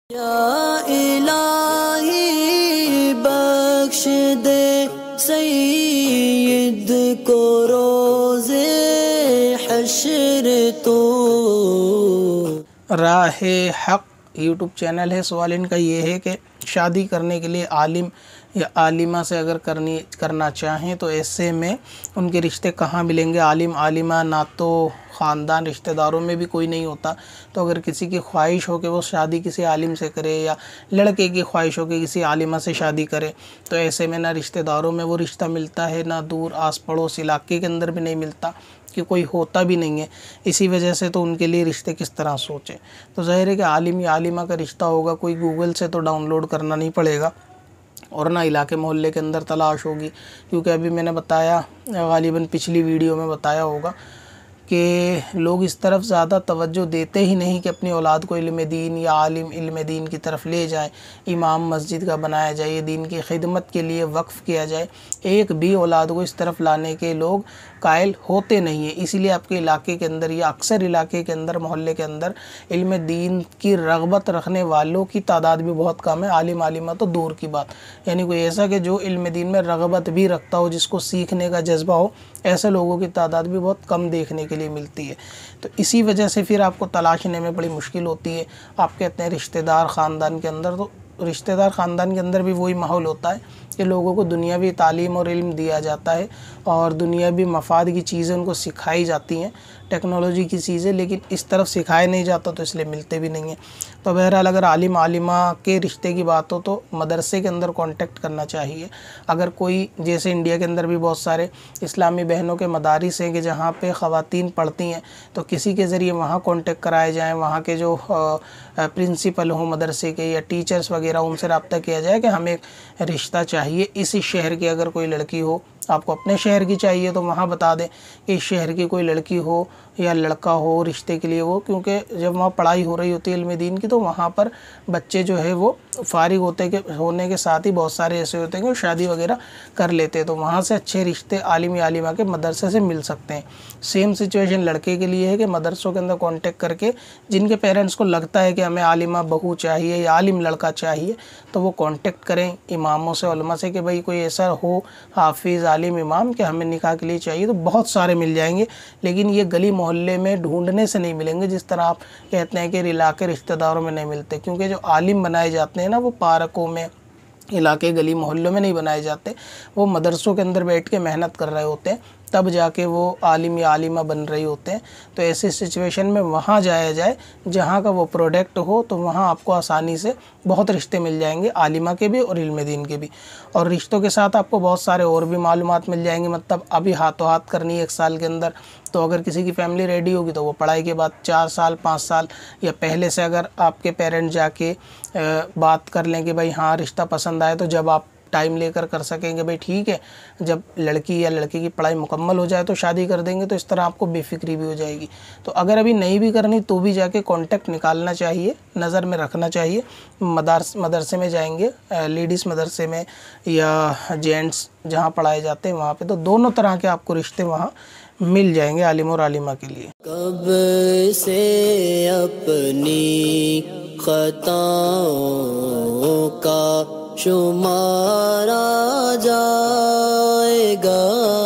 یا الہی بخش دے سید کو روز حشر تو۔ راہ حق یوٹیوب چینل ہے۔ سوال ان کا یہ ہے کہ شادی کرنے کے لیے عالم یا عالمہ سے اگر کرنا چاہیں تو ایسے میں ان کے رشتے کہاں ملیں گے؟ عالم عالمہ نہ تو خاندان رشتہ داروں میں بھی کوئی نہیں ہوتا، تو اگر کسی کی خواہش ہو کہ وہ شادی کسی عالم سے کرے یا لڑکے کی خواہش ہو کہ کسی عالمہ سے شادی کرے، تو ایسے میں نہ رشتہ داروں میں وہ رشتہ ملتا ہے، نہ دور آس پڑوس علاقے کے اندر بھی نہیں ملتا، کہ کوئی ہوتا بھی نہیں ہے۔ اسی وجہ سے تو ان کے لیے رشتے کس طرح سوچیں؟ تو ظاہر ہے کہ عالم یا عالمہ کا رشتہ ہوگا، کوئی گوگل سے تو ڈاؤن لوڈ کرنا نہیں پڑے گا، اور نہ علاقے محلے کے اندر تلاش ہوگی، کیونکہ ابھی میں نے بتایا، غالباً پچھلی ویڈیو میں بتایا ہوگا کہ لوگ اس طرف زیادہ توجہ دیتے ہی نہیں کہ اپنی اولاد کو علم دین یا عالم علم دین کی طرف لے جائیں، امام مسجد کا بنایا جائے، یہ دین کی خدمت کے لیے وقف کیا جائے۔ ایک بھی اولاد کو اس طرف لانے کے لوگ قائل ہوتے نہیں ہیں، اسی لیے آپ کے علاقے کے اندر یا اکثر علاقے کے اندر محلے کے اندر علم دین کی رغبت رکھنے والوں کی تعداد بھی بہت کم ہے، عالم عالمہ تو دور کی بات، یعنی کوئی ایسا کہ جو علم دین میں رغبت بھی رکھتا ہو، جس کو سیکھنے کا جذبہ ہو، ایسے لوگوں کی تعداد بھی بہت کم دیکھنے کے لیے ملتی ہے۔ تو اسی وجہ سے پھر آپ کو تلاشنے میں بڑی مشکل ہوتی ہے۔ آپ کہتے ہیں رشتہ دار خاندان کے اندر، تو رشتہ دار خاندان کے اندر بھی وہی ماحول ہوتا ہے کہ لوگوں کو دنیاوی تعلیم اور علم دیا جاتا ہے، اور دنیاوی مفاد کی چیزیں ان کو سکھائی جاتی ہیں، ٹیکنالوجی کی چیزیں، لیکن اس طرف سکھایا نہیں جاتا، تو اس لیے ملتے بھی نہیں ہیں۔ تو بہرحال اگر عالم عالمہ کے رشتے کی بات ہو تو مدرسے کے اندر کانٹیکٹ کرنا چاہیے۔ اگر کوئی، جیسے انڈیا کے اندر بھی بہت سارے اسلامی بہنوں کے مدارس ہیں کہ جہاں پہ خواتین پڑھتی ہیں، تو کسی کے ذریعے وہاں کانٹیکٹ کرائے جائیں، وہاں کے جو پرنسپل ہوں مدرسے کے یا ٹیچرز وغیرہ، ان سے رابطہ کیا جائے کہ ہمیں ایک رشتہ چاہیے اسی شہر کی، اگر کوئی لڑکی ہو، آپ کو اپنے شہر کی چاہیے تو وہاں بتا دیں کہ اس شہر کی کوئی لڑکی ہو یا لڑکا ہو رشتے کے لیے وہ، کیونکہ جب وہاں پڑھائی ہو رہی ہوتی ہے علم دین کی، تو وہاں پر بچے جو ہے وہ فارغ ہونے کے ساتھ ہی بہت سارے ایسے ہوتے ہیں کہ وہ شادی وغیرہ کر لیتے ہیں، تو وہاں سے اچھے رشتے عالم عالمہ کے مدرسے سے مل سکتے ہیں۔ سیم سچویشن لڑکے کے لیے ہے کہ مدرسوں کے اندر کانٹیکٹ کر کے جن کے پیرنٹس کو لگتا ہے کہ ہمیں عالمہ بہو چاہیے یا عالم لڑکا چاہیے، تو وہ کانٹیکٹ کریں اماموں سے، علماء سے، کہ بھئی کوئی ایسا ہو حافظ عالم امام کہ ہمیں نکاح کے لیے چاہیے، تو بہت سارے مل جائیں گے، لیکن یہ گلی محلے میں ڈھونڈنے سے نہیں ملیں گے، جس طرح آپ کہتے ہیں کہ علاقے رشتہ داروں میں نہیں ملتے، کیونکہ جو عالم بنائے جاتے ہیں نا، وہ پارکوں میں، علاقے گلی محلوں میں نہیں بنائے جاتے، وہ مدرسوں کے اندر بیٹھ کے محنت کر رہے ہوتے ہیں، تب جا کے وہ عالم یا عالمہ بن رہی ہوتے ہیں۔ تو ایسی سچویشن میں وہاں جایا جائے جہاں کا وہ پروڈکٹ ہو، تو وہاں آپ کو آسانی سے بہت رشتے مل جائیں گے، عالمہ کے بھی اور علم دین کے بھی، اور رشتوں کے ساتھ آپ کو بہت سارے اور بھی معلومات مل جائیں گے، مطلب ابھی ہاتھوں ہاتھ کرنی ہے 1 سال کے اندر، تو اگر کسی کی فیملی ریڈی ہوگی تو وہ پڑھائی کے بعد 4 سال 5 سال یا پہلے سے اگر آپ کے پیرنٹ جا کے بات کر لیں کہ بھائی ہاں رشتہ پسند آئے، تو جب آپ ٹائم لے کر سکیں گے بھائی ٹھیک ہے، جب لڑکی یا لڑکے کی پڑھائی مکمل ہو جائے تو شادی کر دیں گے، تو اس طرح آپ کو بے فکری بھی ہو جائے گی۔ تو اگر ابھی نہیں بھی کرنی تو بھی جا کے کانٹیکٹ نکالنا چاہیے، نظر میں رکھنا چاہیے، مدرسے میں جائیں گے، لیڈیز مدرسے میں یا جینٹس جہاں پڑھائے جاتے ہیں وہاں پہ، تو دونوں طرح کے آپ کو رشتے وہاں مل جائیں گے عالم اور عالمہ کے لیے۔ کب سے اپنی خطاؤں کا شمارا جائے گا۔